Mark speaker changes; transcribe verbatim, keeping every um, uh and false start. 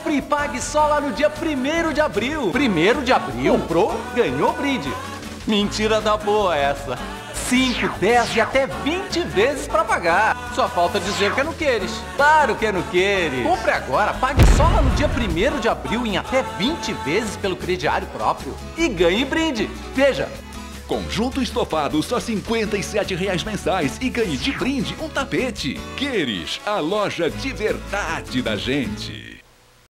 Speaker 1: Compre e pague só lá no dia primeiro de abril. Primeiro de abril? Comprou, ganhou brinde. Mentira da boa essa. cinco, dez e até vinte vezes pra pagar. Só falta dizer que é no queres. Claro que é no queres. Compre agora, pague só lá no dia primeiro de abril em até vinte vezes pelo crediário próprio. E ganhe brinde. Veja.
Speaker 2: Conjunto estofado só cinquenta e sete reais mensais e ganhe de brinde um tapete. Queres, a loja de verdade da gente.